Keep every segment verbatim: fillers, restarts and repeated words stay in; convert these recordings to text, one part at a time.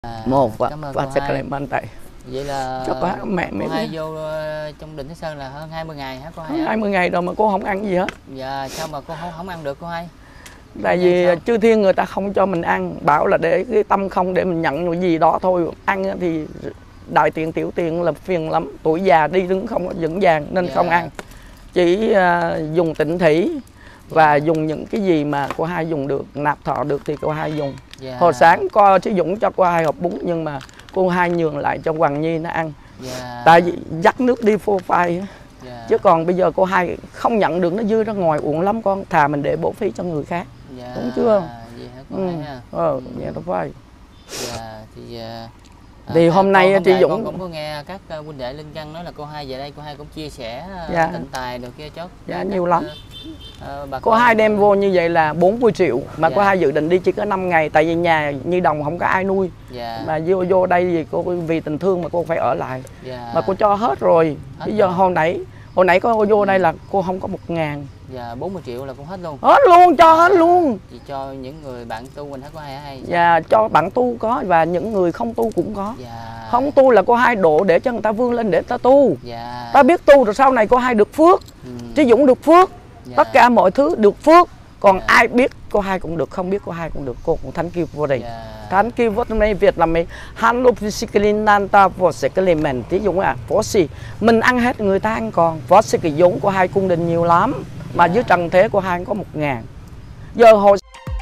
À, một và cảm ơn và cô sẽ hai. làm anh tại Vậy là cho có mẹ cô mẹ hai vô uh, trong Đình Thái Sơn là hơn hai mươi ngày hả cô hai? hai mươi ngày rồi mà cô không ăn gì hết. Dạ sao mà cô không không ăn được cô hai? Tại vì chư thiên người ta không cho mình ăn, bảo là để cái tâm không để mình nhận cái gì đó thôi. Ăn thì đại tiện tiểu tiện là phiền lắm, tuổi già đi đứng không có vững vàng nên Dạ. không ăn. Chỉ uh, dùng tịnh thủy và dạ. dùng những cái gì mà cô hai dùng được, nạp thọ được thì cô hai dùng. Dạ. Hồi sáng có chứ Dũng cho cô hai hộp bún nhưng mà cô hai nhường lại cho Hoàng Nhi nó ăn. Dạ. Tại vì dắt nước đi phô phai. Dạ. Chứ còn bây giờ cô hai không nhận được nó dư ra ngoài uổng lắm con, thà mình để bổ phí cho người khác. Dạ. Đúng chưa? Vậy hả cô ừ. hai ha? Ờ, ừ. Vậy đó phải. Dạ thì à, thì à, hôm nay chị Dũng con cũng có nghe các uh, huynh đệ Linh Căn nói là cô hai về đây cô hai cũng chia sẻ uh, dạ. tịnh tài được kia chốt. Dạ các, nhiều lắm. Uh, bà cô hai đem vô như vậy là bốn mươi triệu mà dạ. cô hai dự định đi chỉ có năm ngày tại vì nhà Nhi Đồng không có ai nuôi. Dạ. Mà vô vô đây thì cô vì tình thương mà cô phải ở lại. Dạ. Mà cô cho hết rồi. Hết bây giờ rồi. hồi nãy hồi nãy cô vô đây là cô không có một ngàn. Dạ bốn mươi triệu là cũng hết luôn. Hết luôn, cho hết luôn. Chị cho những người bạn tu mình hết có hai hay? Dạ cho bạn tu có và những người không tu cũng có. Dạ. Không tu là cô hai độ để cho người ta vươn lên để ta tu. Dạ. Ta biết tu rồi sau này cô hai được phước. Ừ. Chứ Dũng được phước. Dạ. Tất cả mọi thứ được phước. Còn dạ. ai biết cô hai cũng được, không biết cô hai cũng được. Cô cũng thánh kêu vô đây. Dạ. Thánh kêu vô đây Việt là mình Hello physically nanta for secondly mình. Tí Dũng à, phó sĩ mình ăn hết người ta ăn còn. Phó sĩ cái Dũng của hai cung đình nhiều lắm. Mà dạ. dưới trần thế của hai có một ngàn. Giờ hồi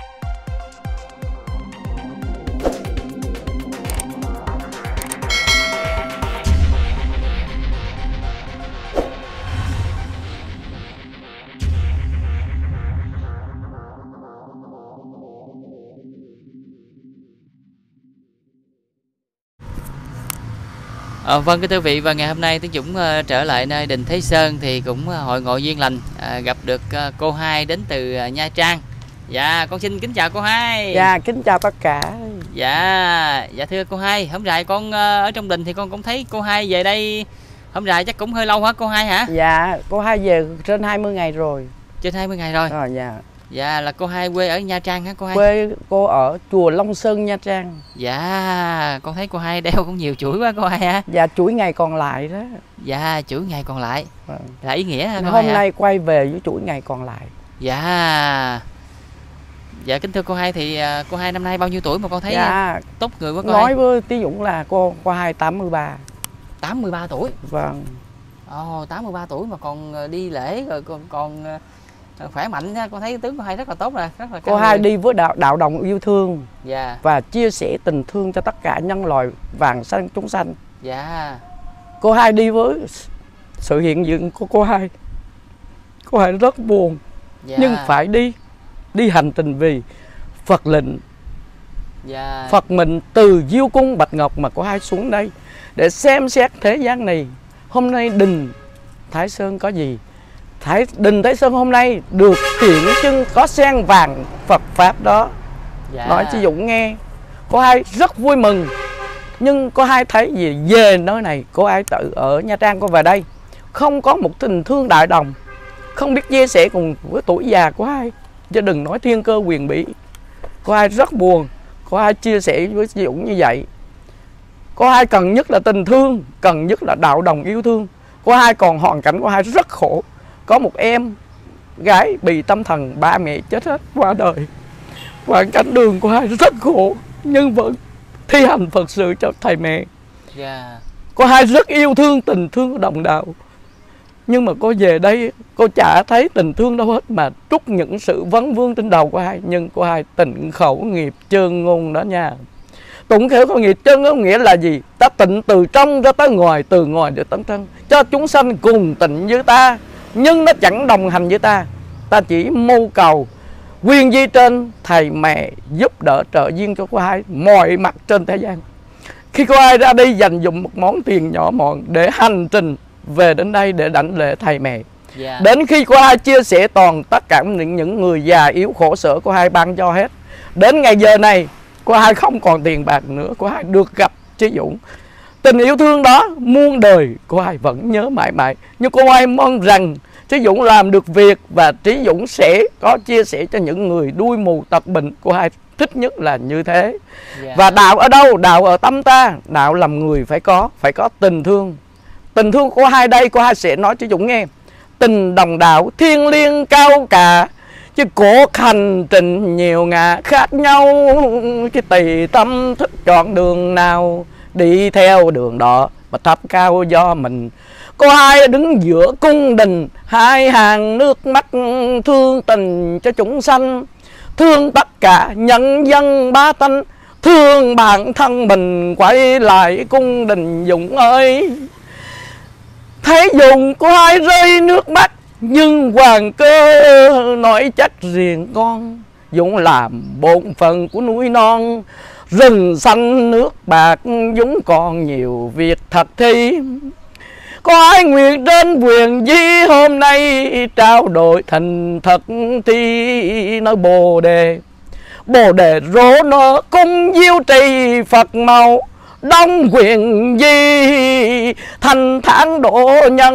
À, vâng kính thưa quý vị, và ngày hôm nay Tiến Dũng uh, trở lại nơi Đình Thái Sơn thì cũng uh, hội ngộ duyên lành uh, gặp được uh, cô hai đến từ uh, Nha Trang. Dạ con xin kính chào cô hai. Dạ kính chào tất cả. Dạ dạ thưa cô hai, hôm nay con uh, ở trong đình thì con cũng thấy cô hai về đây hôm nay chắc cũng hơi lâu hả cô hai hả? Dạ cô hai về trên hai mươi ngày rồi. Trên hai mươi ngày rồi. À, dạ. Dạ là cô hai quê ở Nha Trang hả cô hai? Quê cô ở chùa Long Sơn Nha Trang. Dạ con thấy cô hai đeo cũng nhiều chuỗi quá cô hai hả? Dạ chuỗi ngày còn lại đó. Dạ chuỗi ngày còn lại. À. Là ý nghĩa hả cô hôm hai nay hả? Quay về với chuỗi ngày còn lại. Dạ. Dạ kính thưa cô hai thì cô hai năm nay bao nhiêu tuổi mà con thấy dạ. tốt người quá cô nói hai? với Tí Dũng là cô cô hai tám mươi ba. tám mươi ba tuổi. Vâng. Ồ oh, tám mươi ba tuổi mà còn đi lễ rồi còn còn khỏe mạnh nha, con thấy tướng cô hai rất là tốt rồi, rất là cô hai đi với đạo đạo đồng yêu thương. Dạ. Và chia sẻ tình thương cho tất cả nhân loại vàng sanh chúng sanh. Dạ. Cô hai đi với sự hiện diện của cô hai. Cô hai rất buồn. Dạ. Nhưng phải đi. Đi hành trình vì Phật lệnh. Dạ. Phật mình từ Diêu Cung Bạch Ngọc mà cô hai xuống đây để xem xét thế gian này. Hôm nay đình Thái Sơn có gì? Thái, đình Thái Sơn hôm nay được hiện trưng có sen vàng Phật Pháp đó. Dạ. Nói cho Dũng nghe. Cô hai rất vui mừng. Nhưng cô hai thấy gì về nơi này, cô hai tự ở Nha Trang cô về đây không có một tình thương đại đồng, không biết chia sẻ cùng với tuổi già của hai. Chứ đừng nói thiên cơ quyền bỉ. Cô hai rất buồn. Cô hai chia sẻ với Dũng như vậy. Cô hai cần nhất là tình thương, cần nhất là đạo đồng yêu thương. Cô hai còn hoàn cảnh của hai rất khổ. Có một em gái bị tâm thần, ba mẹ chết hết qua đời. Hoàn cảnh đường của hai rất khổ nhưng vẫn thi hành Phật sự cho thầy mẹ. Yeah. Cô hai rất yêu thương tình thương của đồng đạo. Nhưng mà cô về đây cô chả thấy tình thương đâu hết mà trút những sự vấn vương trên đầu của hai. Nhưng cô hai tịnh khẩu nghiệp chơn ngôn đó nha. Tụng khẩu nghiệp chơn ngôn nghĩa là gì? Ta tịnh từ trong ra tới ngoài, từ ngoài ra tới trong, cho chúng sanh cùng tịnh với ta. Nhưng nó chẳng đồng hành với ta. Ta chỉ mưu cầu quyền di trên thầy mẹ giúp đỡ trợ duyên cho cô hai mọi mặt trên thế gian. Khi cô hai ra đi dành dụm một món tiền nhỏ mọn để hành trình về đến đây để đảnh lễ thầy mẹ. Yeah. Đến khi cô hai chia sẻ toàn tất cả những, những người già yếu khổ sở cô hai ban cho hết. Đến ngày giờ này cô hai không còn tiền bạc nữa. Cô hai được gặp Trí Dũng. Tình yêu thương đó muôn đời cô hai vẫn nhớ mãi mãi. Nhưng cô hai mong rằng Trí Dũng làm được việc và Trí Dũng sẽ có chia sẻ cho những người đuôi mù tật bệnh. Cô hai thích nhất là như thế. Dạ. Và đạo ở đâu? Đạo ở tâm ta. Đạo làm người phải có, phải có tình thương. Tình thương của hai đây, cô hai sẽ nói cho Dũng nghe. Tình đồng đạo thiêng liêng cao cả, chứ cuộc hành trình nhiều ngả khác nhau. Cái tùy tâm thích chọn đường nào, đi theo đường đó mà thấp cao do mình. Cô hai đứng giữa cung đình, hai hàng nước mắt thương tình cho chúng sanh, thương tất cả nhân dân ba tánh, thương bản thân mình quay lại cung đình Dũng ơi. Thấy Dũng cô hai rơi nước mắt, nhưng hoàng cơ nói chắc riêng con. Dũng làm bổn phận của núi non, rừng xanh nước bạc, Dũng còn nhiều việc thật thi. Có ai nguyện trên quyền di hôm nay, trao đổi thành thật thi nói Bồ Đề. Bồ Đề rỗ nơ cung diêu trì Phật màu, đông quyền di thành tháng độ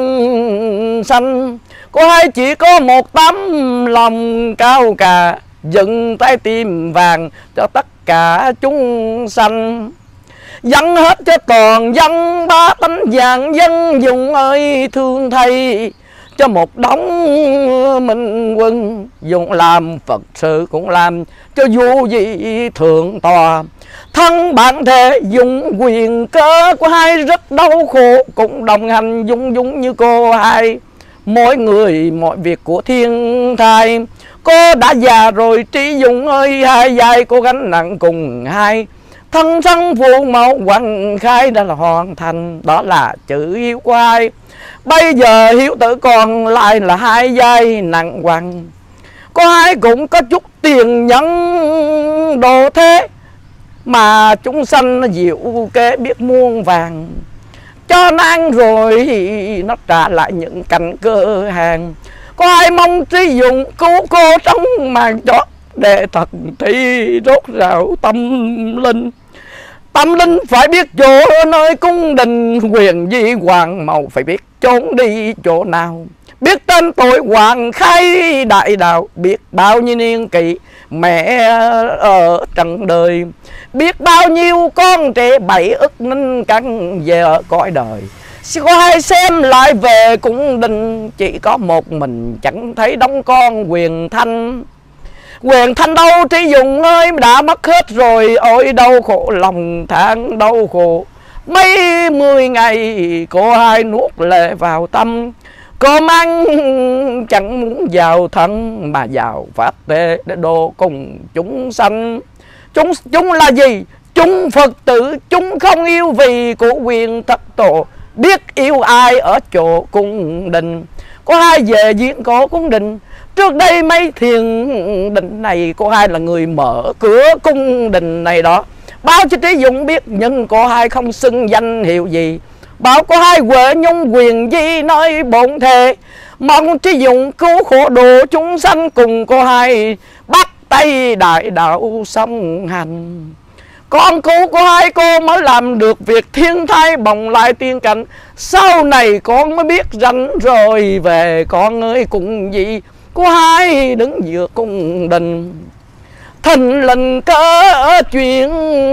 nhân sanh. Có ai chỉ có một tấm lòng cao cả, dựng trái tim vàng cho tất cả chúng sanh. Dâng hết cho toàn dân ba tánh vàng dân Dũng ơi thương thầy, cho một đống minh quân. Dũng làm Phật sự cũng làm cho vô vị thượng tòa. Thân bản thể Dũng quyền cơ của hai rất đau khổ, cũng đồng hành Dũng Dũng như cô hai. Mỗi người mọi việc của thiên thai, cô đã già rồi Trí Dũng ơi, hai vai cô gánh nặng cùng hai. Thân thân phụ mẫu hoàng khai đã là hoàn thành, đó là chữ hiếu của ai. Bây giờ hiếu tử còn lại là hai vai nặng hoàng. Có ai cũng có chút tiền nhân đồ thế, mà chúng sanh nó diệu kế biết muôn vàng. Cho nó ăn rồi nó trả lại những cảnh cơ hàng. Có ai mong Trí Dũng cứu cô trong màn chót, để thật thi rốt rạo tâm linh. Tâm linh phải biết chỗ nơi cung đình, quyền di hoàng màu phải biết trốn đi chỗ nào. Biết tên tội hoàng khai đại đạo, biết bao nhiêu niên kỷ mẹ ở trần đời, biết bao nhiêu con trẻ bảy ức ninh căn về ở cõi đời. Có ai xem lại về cung đình, chỉ có một mình chẳng thấy đóng con Quyền Thanh. Quyền Thanh đâu Trí Dũng ơi, đã mất hết rồi, ôi đau khổ lòng tháng đau khổ. Mấy mươi ngày cô hai nuốt lệ vào tâm, cơm ăn chẳng muốn vào thân, mà vào phát tệ để độ cùng chúng sanh. Chúng chúng là gì? Chúng Phật tử, chúng không yêu vì của quyền thất tổ, biết yêu ai ở chỗ cung đình. Có hai về diễn cổ cung đình, trước đây mấy thiền định này cô hai là người mở cửa cung đình này đó. Báo cho Trí Dũng biết, nhưng cô hai không xưng danh hiệu gì. Bảo cô hai Huệ Nhung quyền di nơi bổn thề, mong Trí Dũng cứu khổ độ chúng sanh, cùng cô hai bắt tay đại đạo song hành. Con cứu cô hai cô mới làm được việc thiên thai bồng lại tiên cảnh. Sau này con mới biết rảnh rồi về con ơi cùng gì. Cô hai đứng giữa cung đình, thình lình cớ chuyện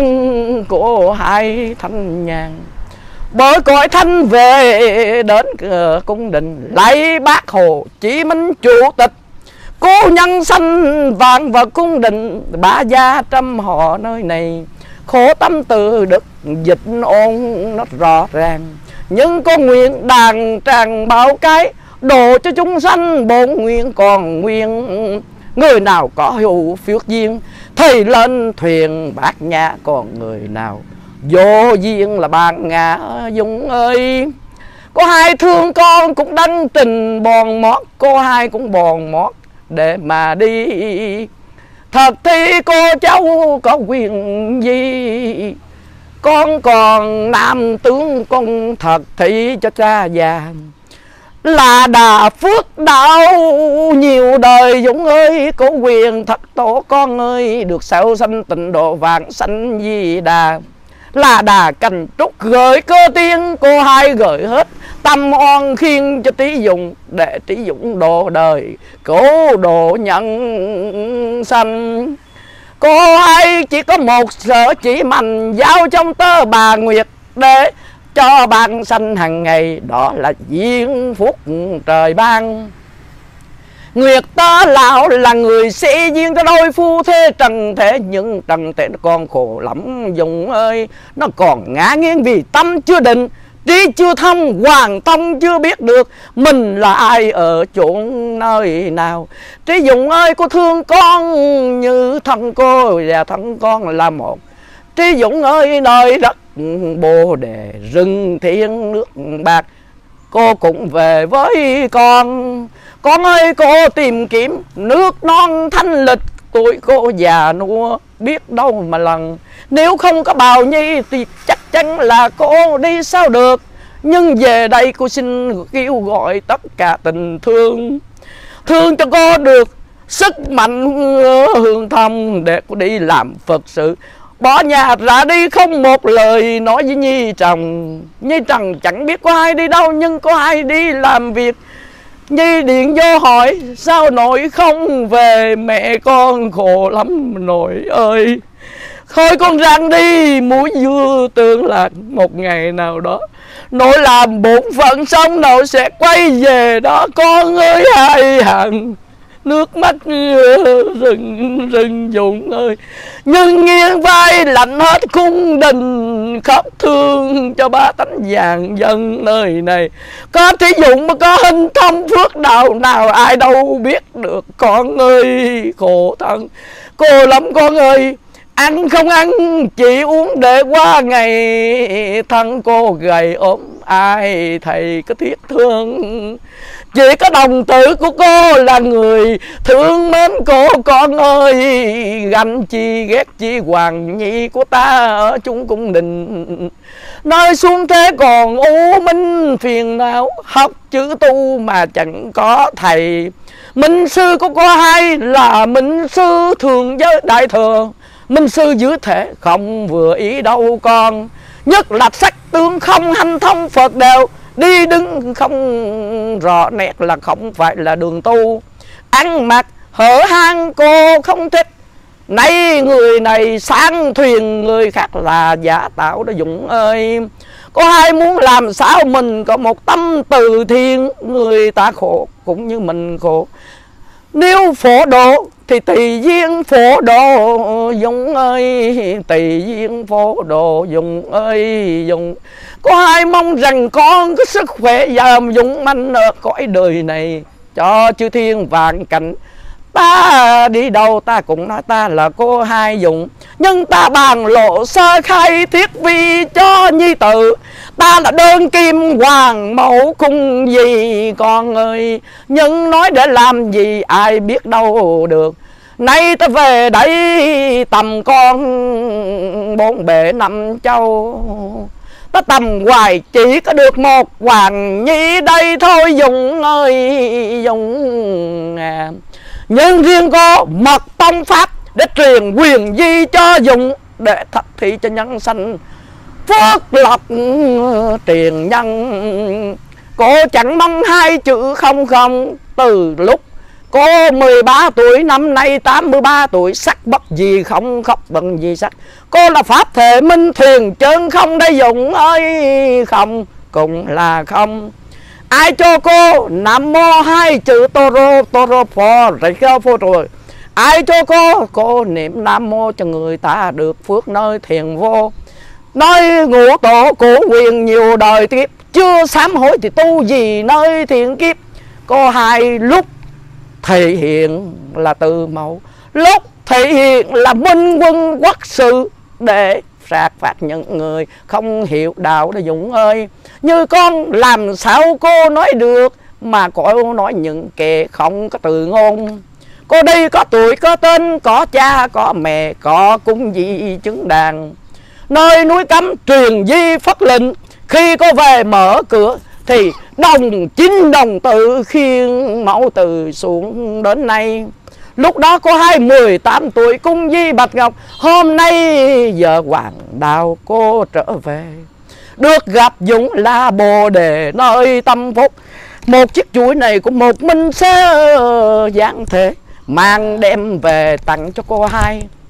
cô hai thanh nhàn. Bởi cõi thanh về đến cung đình, lấy Bác Hồ Chí Minh chủ tịch, cố nhân sanh vạn vật cung đình. Ba gia trăm họ nơi này, khổ tâm từ đức dịch ôn nó rõ ràng. Nhưng có nguyện đàn tràng bao cái, độ cho chúng sanh bổn nguyện còn nguyên. Người nào có hữu phiếu duyên, thầy lên thuyền bát nhã, còn người nào vô duyên là bạn ngã Dũng ơi. Có hai thương con cũng đăng trình bòn mót, cô hai cũng bòn mót để mà đi. Thật thì cô cháu có quyền gì, con còn nam tướng con thật thị cho cha già. Là đà phước đạo nhiều đời Dũng ơi, có quyền thật tổ con ơi, được sao sanh tịnh độ vạn sanh Di Đà. Là đà cành trúc gửi cơ tiên, cô hai gửi hết tâm oan khiên cho Trí Dũng, để Trí Dũng độ đời cố độ nhân sanh. Cô hai chỉ có một sở chỉ mạnh giao trong tơ bà Nguyệt để cho ban sanh hàng ngày, đó là duyên phúc trời ban. Nguyệt tơ lão là người sĩ duyên cho đôi phu thế trần thế, nhưng trần thế nó còn khổ lắm Dũng ơi. Nó còn ngã nghiêng vì tâm chưa định, trí chưa thông, hoàng thông chưa biết được mình là ai ở chỗ nơi nào. Trí Dũng ơi, cô thương con như thân cô và thân con là một. Trí Dũng ơi, nơi đất Bồ Đề rừng thiên nước bạc, cô cũng về với con. Con ơi, cô tìm kiếm nước non thanh lịch, tuổi cô già nua biết đâu mà lần. Nếu không có Bào Nhi thì chắc chắn là cô đi sao được. Nhưng về đây cô xin kêu gọi tất cả tình thương, thương cho cô được sức mạnh hương thông để cô đi làm Phật sự. Bỏ nhà ra đi không một lời nói với Nhi Trần. Nhi Trần chẳng biết có ai đi đâu, nhưng có ai đi làm việc. Nhi điện vô hỏi sao nội không về, mẹ con khổ lắm nội ơi. Thôi con rang đi muối dưa tương lạc, một ngày nào đó nội làm bổn phận xong nội sẽ quay về đó con ơi. Hai hàng nước mắt rừng rừng Dũng ơi, nhưng nghiêng vai lạnh hết cung đình, khóc thương cho ba tánh vàng dân nơi này. Có Trí Dũng mà có hình thông phước đạo nào ai đâu biết được con ơi. Khổ thân cô lắm con ơi, ăn không ăn chỉ uống để qua ngày. Thân cô gầy ốm ai thầy có thiết thương, chỉ có đồng tử của cô là người thương mến cô con ơi. Ganh chi ghét chi Hoàng Nhi của ta ở chung cung đình, nơi xuống thế còn u minh phiền não, học chữ tu mà chẳng có thầy. Minh sư của cô hai là minh sư thường với đại thừa, minh sư dưới thể không vừa ý đâu con. Nhất là sắc tướng không hanh thông Phật đều, đi đứng không rõ nét là không phải là đường tu. Ăn mặc hở hang cô không thích, nay người này sang thuyền người khác là giả tạo đó Dũng ơi. Có ai muốn làm sao mình có một tâm từ thiện, người ta khổ cũng như mình khổ. Nếu phổ độ thì tùy duyên phổ độ Dũng ơi, tùy duyên phổ độ Dũng ơi Dũng. Có ai mong rằng con có sức khỏe và dũng mãnh ở cõi đời này, cho chư thiên vạn cảnh. Ta đi đâu ta cũng nói ta là cô hai Dũng, nhưng ta bàn lộ sơ khai thiết vi cho nhi tử. Ta là đơn kim hoàng mẫu cung gì con ơi, nhưng nói để làm gì ai biết đâu được. Nay ta về đây tầm con bốn bể năm châu, ta tầm hoài chỉ có được một Hoàng Nhi đây thôi Dũng ơi Dũng à. Nhưng riêng có mật tông pháp để truyền quyền di cho Dũng, để thật thị cho nhân sanh phước lộc truyền nhân. Cô chẳng mong hai chữ không không, từ lúc cô mười ba tuổi năm nay tám mươi ba tuổi, sắc bất gì không khóc bằng gì sắc. Cô là pháp thể minh thuyền chân không đây Dũng ơi, không cũng là không. Ai cho cô Nam Mô hai chữ Toro Toro Phò Rạch Phô rồi, ai cho cô cô niệm Nam Mô cho người ta được phước nơi thiền vô. Nơi ngũ tổ cổ quyền nhiều đời tiếp, chưa sám hối thì tu gì nơi thiện kiếp. Cô hai lúc thể hiện là từ mẫu, lúc thể hiện là minh quân quốc sự, để phạt phạt những người không hiểu đạo đó Dũng ơi. Như con làm sao cô nói được mà cô nói những kẻ không có từ ngôn. Cô đi có tuổi có tên, có cha có mẹ, có cung gì chứng đàn. Nơi núi cấm truyền di phất lệnh, khi cô về mở cửa thì đồng chính đồng tự khiêng mẫu từ xuống đến nay. Lúc đó có hai mười tám tuổi cung di bạch ngọc, hôm nay giờ hoàng đạo cô trở về. Được gặp Dũng là Bồ Đề nơi tâm phúc, một chiếc chuỗi này của một minh sơ giáng thể, mang đem về tặng cho cô hai.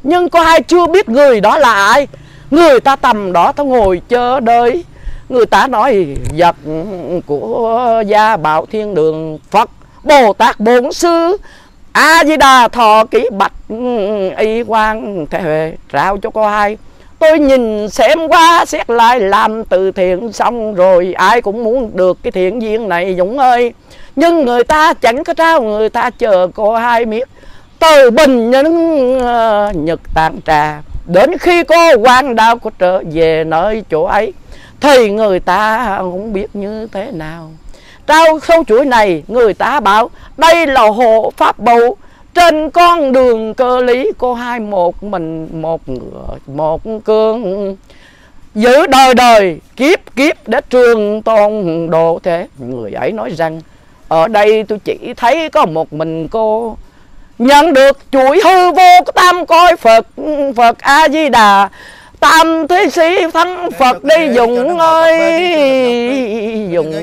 Nhưng cô hai chưa biết người đó là ai. Người ta tầm đó ta ngồi chờ đợi. Người ta nói vật của Gia Bảo Thiên Đường Phật Bồ Tát Bổn Sư A Di Đà thọ ký bạch y quan thể trao cho cô hai. Tôi nhìn xem qua xét lại làm từ thiện xong rồi ai cũng muốn được cái thiện duyên này Dũng ơi. Nhưng người ta chẳng có trao, người ta chờ cô hai miết từ bình nhân nhật tạng trà. Đến khi cô quan đạo có trở về nơi chỗ ấy thì người ta không biết như thế nào. Trao sâu chuỗi này người ta bảo đây là hộ pháp báu trên con đường cơ lý. Cô hai một mình một ngựa một cương giữ đời đời kiếp kiếp để trường tôn độ thế. Người ấy nói rằng ở đây tôi chỉ thấy có một mình cô nhận được chuỗi hư vô tam cõi Phật Phật A Di Đà tam thế sĩ thắng Phật đi Dũng ơi Dũng.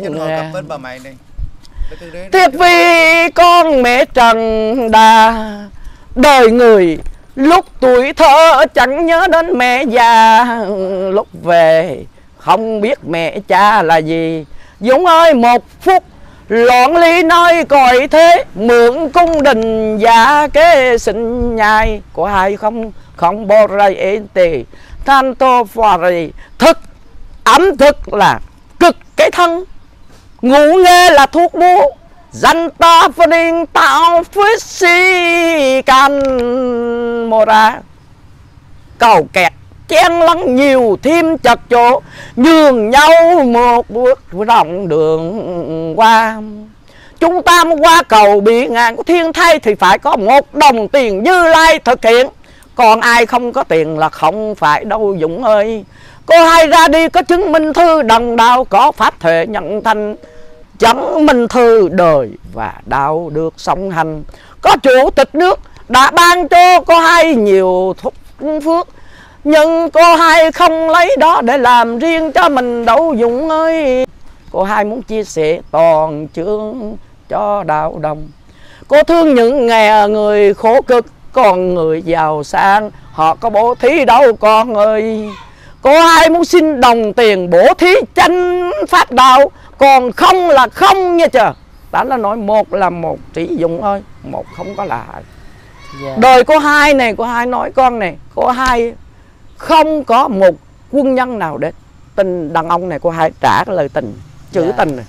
Tiếc vì con mẹ Trần Đà đời người lúc tuổi thơ chẳng nhớ đến mẹ già. Lúc về không biết mẹ cha là gì. Dũng ơi một phút loạn ly nơi cõi thế mượn cung đình giả kế sinh nhai của hai không không bò ray ế tì than tô phò rì. Thức ẩm thực là cực cái thân, ngủ nghe là thuốc búa, danh ta phân điên tạo phết si can mô ra. Cầu kẹt chen lẫn nhiều thêm chật chỗ, nhường nhau một bước rộng đường qua. Chúng ta qua cầu bị ngàn của thiên thay thì phải có một đồng tiền Như Lai thực hiện. Còn ai không có tiền là không phải đâu Dũng ơi. Cô hai ra đi có chứng minh thư đồng đạo, có pháp thể nhận thành chứng minh thư đời và đạo được song hành. Có chủ tịch nước đã ban cho cô hai nhiều phúc phước, nhưng cô hai không lấy đó để làm riêng cho mình đâu Dũng ơi. Cô hai muốn chia sẻ toàn chương cho đạo đồng. Cô thương những nghèo người khổ cực, còn người giàu sang họ có bố thí đâu con ơi. Cô hai muốn xin đồng tiền bố thí chánh pháp đạo, còn không là không nha chờ. Đã là nói một là một chỉ Dũng ơi, một không có là hai. Yeah. Đời cô hai này, cô hai nói con này, cô hai không có một quân nhân nào để tình đàn ông này. Cô hai trả cái lời tình, chữ yeah. tình này.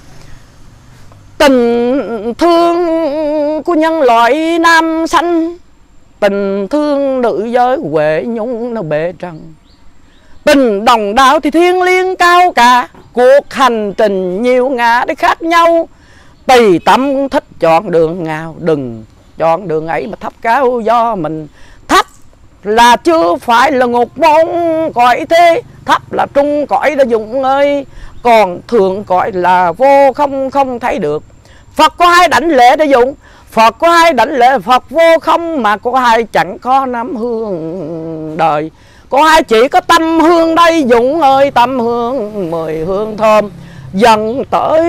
Tình thương của nhân loại nam sanh, tình thương nữ giới huệ nhung nó bể trần. Tình đồng đạo thì thiêng liêng cao cả, cuộc hành trình nhiều ngã để khác nhau. Tùy tâm thích chọn đường nào, đừng chọn đường ấy mà thấp cao do mình. Thấp là chưa phải là ngục môn cõi thế, thấp là trung cõi đã Dũng ơi. Còn thượng cõi là vô không không thấy được. Phật có hai đảnh lễ để Dũng, Phật có hai đảnh lễ Phật vô không, mà có hai chẳng có năm hương đời. Có hai chỉ có tâm hương đây Dũng ơi, tâm hương mười hương thơm dần tới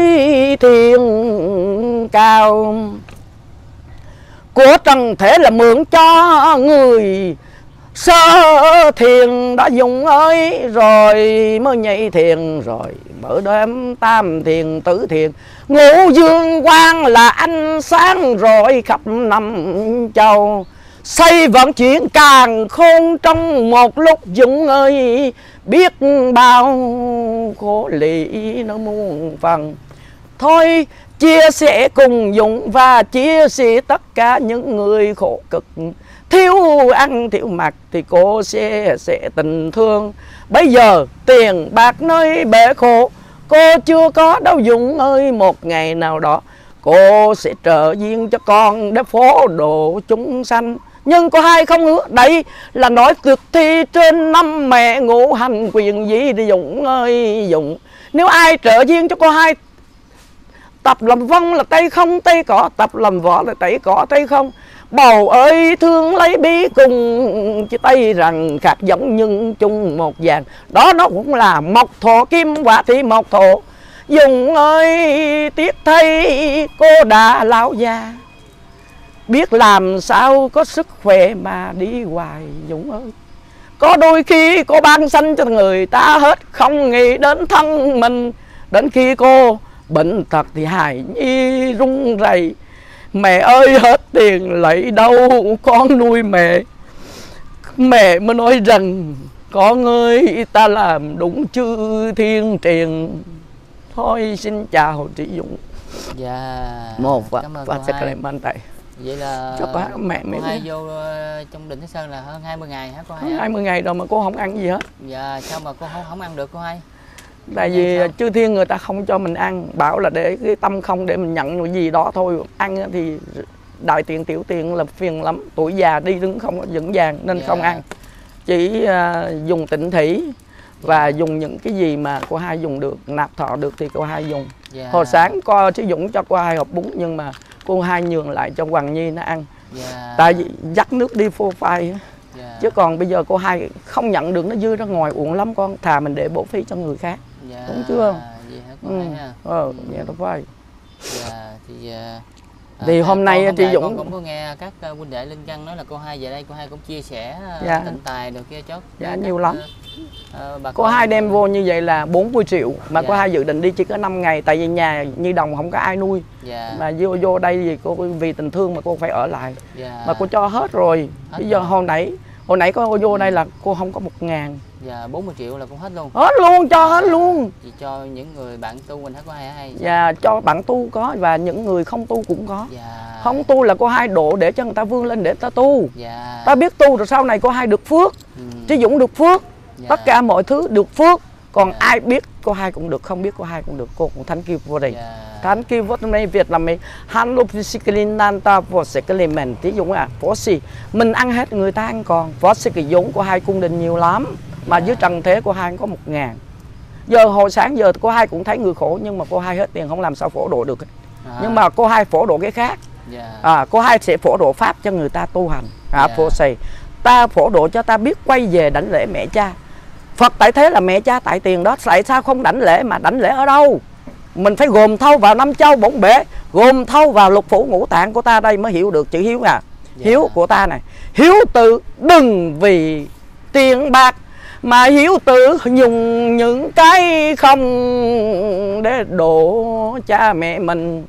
thiên cao. Của trần thế là mượn cho người sơ thiền đã Dũng ơi, rồi mới nhảy thiền, rồi mở đêm tam thiền tứ thiền. Ngũ dương quang là ánh sáng rồi khắp năm châu. Xây vận chuyển càng khôn trong một lúc Dũng ơi, biết bao khổ lị nó muôn phần. Thôi chia sẻ cùng Dũng và chia sẻ tất cả những người khổ cực, thiếu ăn thiếu mặc thì cô sẽ sẽ tình thương. Bây giờ tiền bạc nơi bể khổ cô chưa có đâu Dũng ơi, một ngày nào đó cô sẽ trợ duyên cho con để phổ độ chúng sanh. Nhưng có hai không hứa, đây là nói thực thi trên năm mẹ ngũ hành quyền gì đi Dũng ơi Dũng. Nếu ai trợ duyên cho cô hai, tập làm vong là tay không tay cỏ, tập làm võ là tay cỏ tay không. Bầu ơi thương lấy bí cùng chỉ tay rằng khác giống nhưng chung một vàng. Đó nó cũng là mộc thổ kim hỏa thị mộc thổ. Dũng ơi tiếc thay cô đã lão già, biết làm sao có sức khỏe mà đi hoài Dũng ơi. Có đôi khi cô ban sanh cho người ta hết, không nghĩ đến thân mình. Đến khi cô bệnh tật thì hài nhi run rẩy. Mẹ ơi hết tiền lấy đâu con nuôi mẹ. Mẹ mới nói rằng con ơi ta làm đúng chữ thiên truyền. Thôi xin chào chị Dũng. Dạ. Một và, Cảm ơn và cô sẽ hai. làm anh tại. Vậy là Cho có mẹ cô mới hai vô uh, trong Đình Thái Sơn là hơn hai mươi ngày hả cô hai? hai mươi ngày rồi mà cô không ăn gì hết. Dạ, sao mà cô không không ăn được cô hai? Tại vì chư thiên người ta không cho mình ăn, bảo là để cái tâm không để mình nhận cái gì đó thôi. Ăn thì đại tiện tiểu tiện là phiền lắm, tuổi già đi đứng không có vững vàng nên Dạ. không ăn. Chỉ uh, dùng tịnh thủy và dạ. dùng những cái gì mà cô hai dùng được, nạp thọ được thì cô hai dùng. Dạ. Hồi sáng có sử dụng cho cô hai hộp bún nhưng mà cô hai nhường lại cho Hoàng Nhi nó ăn. Dạ. Tại vì dắt nước đi phô phai. Dạ. Chứ còn bây giờ cô hai không nhận được, nó dư ra ngoài uổng lắm con, thà mình để bổ phí cho người khác. Dạ. Đúng chưa? Vậy hả cô ừ. hai ha? Ờ, ừ. Dạ đó phải. Dạ, thì uh... thì à, hôm nay hôm chị nay Dũng con cũng có nghe các uh, huynh đệ Linh Căn nói là cô hai về đây cô hai cũng chia sẻ uh, dạ. tịnh tài được kia chốt. Dạ nhiều lắm. Uh, uh, bà cô hai đem vô như vậy là bốn mươi triệu mà dạ. cô hai dự định đi chỉ có năm ngày tại vì nhà Nhi Đồng không có ai nuôi. Dạ. Mà vô vô đây thì cô vì tình thương mà cô phải ở lại. Dạ. Mà cô cho hết rồi. Hết bây giờ rồi. hồi nãy hồi nãy có vô đây là cô không có một ngàn. Dạ, bốn mươi triệu là cũng hết luôn. Hết luôn, cho hết luôn. Chị cho những người bạn tu mình hết có hai hay. Dạ, cho bạn tu có và những người không tu cũng có. Dạ. Không tu là cô hai độ để cho người ta vươn lên để ta tu. Dạ. Ta biết tu rồi sau này cô hai được phước. Ừ. Chứ Dũng được phước. Dạ. Tất cả mọi thứ được phước. Còn dạ. ai biết cô hai cũng được, không biết cô hai cũng được. Cô cũng thank you for đây. Dạ. Thank you for đây Việt Nam mình handle physically nanta for second tí Dũng à. Phó si mình ăn hết người ta ăn còn. Phó si cái Dũng của hai cung đình nhiều lắm. Mà dưới trần thế cô hai có một ngàn. Giờ hồi sáng giờ cô hai cũng thấy người khổ nhưng mà cô hai hết tiền không làm sao phổ độ được. À. Nhưng mà cô hai phổ độ cái khác. Yeah. À, cô hai sẽ phổ độ pháp cho người ta tu hành. À, yeah. Phổ xì. Ta phổ độ cho ta biết quay về đảnh lễ mẹ cha. Phật tại thế là mẹ cha tại tiền đó. Tại sao không đảnh lễ mà đảnh lễ ở đâu? Mình phải gồm thâu vào năm châu bổn bể, gồm thâu vào lục phủ ngũ tạng của ta đây mới hiểu được chữ hiếu à. Yeah. Hiếu của ta này. Hiếu tự đừng vì tiền bạc mà hiếu tử dùng những cái không để độ cha mẹ mình.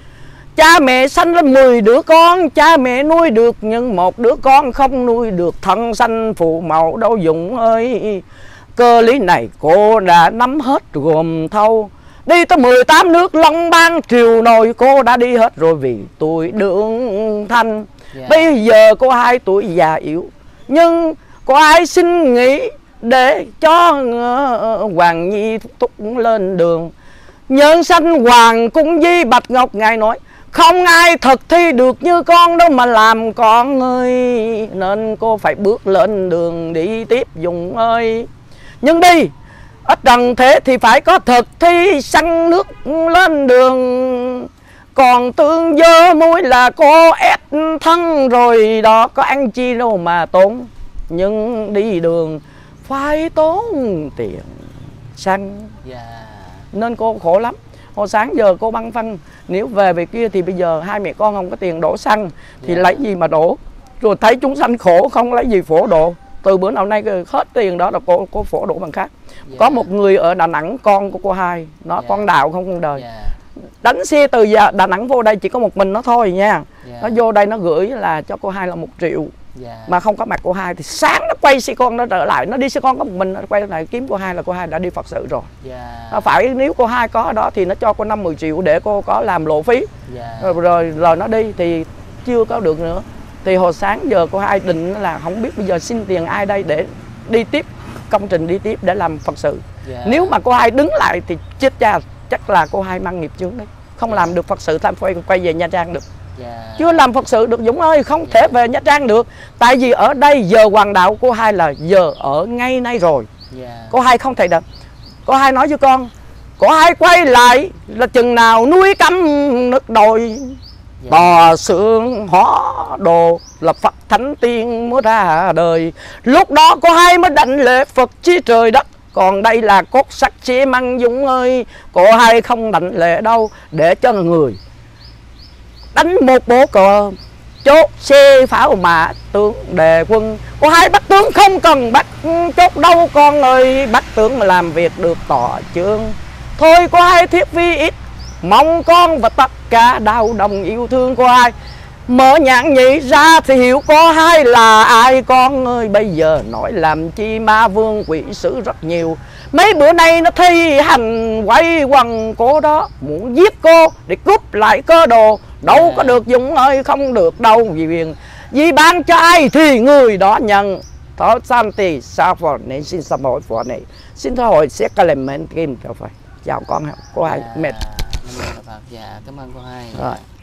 Cha mẹ sanh ra mười đứa con, cha mẹ nuôi được nhưng một đứa con không nuôi được, thân sanh phụ mẫu đâu Dũng ơi. Cơ lý này cô đã nắm hết gồm thâu. Đi tới mười tám nước Long Bang triều nồi cô đã đi hết rồi vì tuổi đường thanh. Yeah. Bây giờ cô hai tuổi già yếu nhưng cô hai xin nghĩ để cho Hoàng Nhi thúc lên đường. Nhân sanh Hoàng Cung Di Bạch Ngọc ngài nói không ai thực thi được như con đâu mà làm con ơi. Nên cô phải bước lên đường đi tiếp Dũng ơi. Nhưng đi ở trần thế thì phải có thực thi săn nước lên đường. Còn tương dơ muối là cô ép thân rồi đó, có ăn chi đâu mà tốn. Nhưng đi đường phải tốn tiền xăng. Yeah. Nên cô khổ lắm. Hồi sáng giờ cô băn khoăn nếu về về kia thì bây giờ hai mẹ con không có tiền đổ xăng thì yeah. lấy gì mà đổ. Rồi thấy chúng sanh khổ không lấy gì phổ độ. Từ bữa nào nay hết tiền đó là cô cô phổ độ bằng khác. Yeah. Có một người ở Đà Nẵng con của cô hai, nó yeah. con đạo không con đời. Yeah. Đánh xe từ Đà Nẵng vô đây chỉ có một mình nó thôi nha. Yeah. Nó vô đây nó gửi là cho cô hai là một triệu. Yeah. Mà không có mặt cô hai thì sáng nó quay xe con nó trở lại, nó đi xe con có một mình, nó quay lại kiếm cô hai là cô hai đã đi Phật sự rồi. Yeah. Phải nếu cô hai có ở đó thì nó cho cô năm mười triệu để cô có làm lộ phí. Yeah. Rồi, rồi rồi nó đi thì chưa có được nữa. Thì hồi sáng giờ cô hai định là không biết bây giờ xin tiền ai đây để đi tiếp công trình, đi tiếp để làm Phật sự. Yeah. Nếu mà cô hai đứng lại thì chết cha, chắc là cô hai mang nghiệp chướng đấy, không yeah. làm được Phật sự, tam quay quay về Nha Trang được. Yeah. Chưa làm Phật sự được Dũng ơi, không yeah. thể về Nha Trang được. Tại vì ở đây giờ hoàng đạo cô hai là giờ ở ngay nay rồi. Yeah. Cô hai không thể được. Cô hai nói với con, cô hai quay lại là chừng nào núi cấm nước đồi. Yeah. Bò xương hóa đồ là Phật thánh tiên mới ra đời. Lúc đó cô hai mới đảnh lễ Phật chi trời đất. Còn đây là cốt sắt xi măng Dũng ơi. Cô hai không đảnh lễ đâu để cho người đánh một bộ cờ chốt xe pháo mã tướng đề quân. Cô hai bắt tướng không cần bắt chốt đâu con ơi, bắt tướng mà làm việc được tỏ chương. Thôi cô hai thiết vi ít, mong con và tất cả đau đồng yêu thương cô hai. Mở nhãn nhị ra thì hiểu có hai là ai con ơi. Bây giờ nói làm chi ma vương quỷ sứ rất nhiều. Mấy bữa nay nó thi hành quay quần cô đó, muốn giết cô để cướp lại cơ đồ. Đâu có được Dũng ơi, không được đâu. Vì quyền vì ban cho ai thì người đó nhận. Thó Santi sao phò này xin sám hối phò này. Xin thưa hội sẽ cái lên mến kim cho phải. Chào con cô hai mệt. Dạ, cảm ơn cô hai. Rồi.